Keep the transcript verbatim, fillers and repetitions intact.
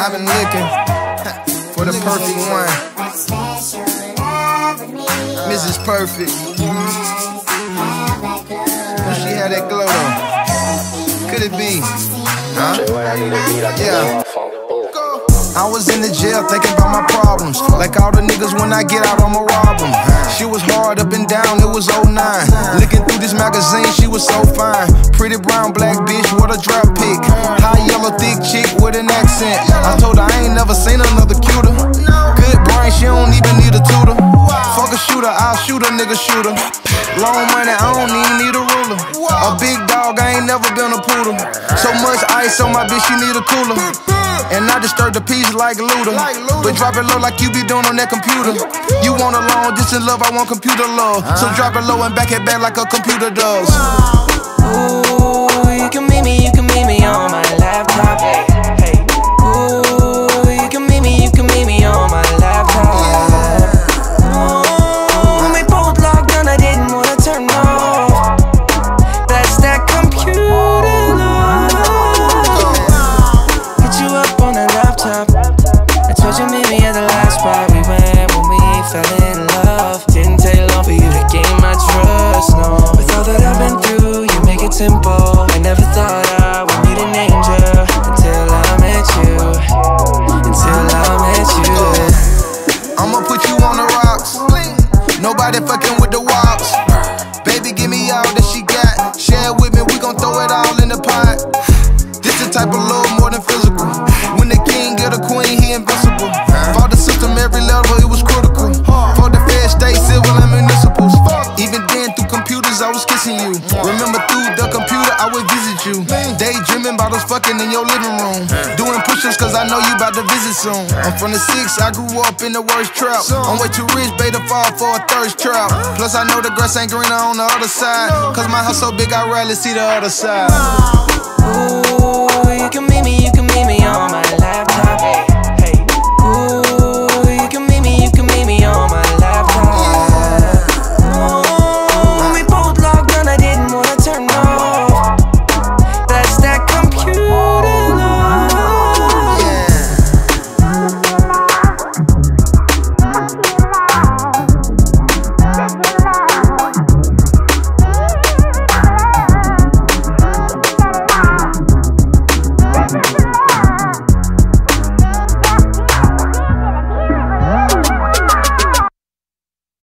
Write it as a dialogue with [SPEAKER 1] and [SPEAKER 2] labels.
[SPEAKER 1] I've been looking for the perfect one. Missus Perfect. She had that glow though. Could it be? Huh? Yeah. I was in the jail thinking about my problems. Like all the niggas when I get out I'ma rob them. She was hard up and down, it was oh nine. Looking through this magazine, she was so fine. Pretty brown black bitch, what a drop pick. High yellow thick chick with an accent. I told her I ain't never seen another cuter. Good brain, she don't even need a tutor. Fuck a shooter, I'll shoot a nigga shooter. Long money, I don't even need a ruler. A big dog, I ain't never been a poodle. So much ice on my bitch, she need a cooler. And I disturb the peace like Luda. But drop it low like you be doing on that computer. You want a long distance love, I want computer love. So drop it low and back it back like a computer does.
[SPEAKER 2] Ooh, you can meet me, you can meet me on my laptop. Hey, ooh, you can meet me, you can meet me on my laptop. Ooh, we both logged on, I didn't wanna turn off. That's that computer love. Get you up on a laptop. I told you meet me at the last spot we went when we fell in love. Didn't take long for you to gain my trust, no. With all that I've been through, you make it simple. I never thought I would meet an angel until I met you. Until I met you.
[SPEAKER 1] I'ma put you on the rocks. Nobody fucking with the wops. Baby, give me all that she got. Share it with me, we gon' throw it all in the pot. This the type of love more than physical. When the king get a queen, he invincible. For the system, every level, it was critical. For the fair state, civil and municipals. Even then, through computers, I was kissing you. Remember, through the computer, I would visit you. Daydreaming about us fucking in your living room. Doing push-ups, cause I know you about to visit soon. I'm from the six, I grew up in the worst trap. I'm way too rich, baby, to fall for a thirst trap. Plus, I know the grass ain't greener on the other side. Cause my house so big, I rarely see the other side.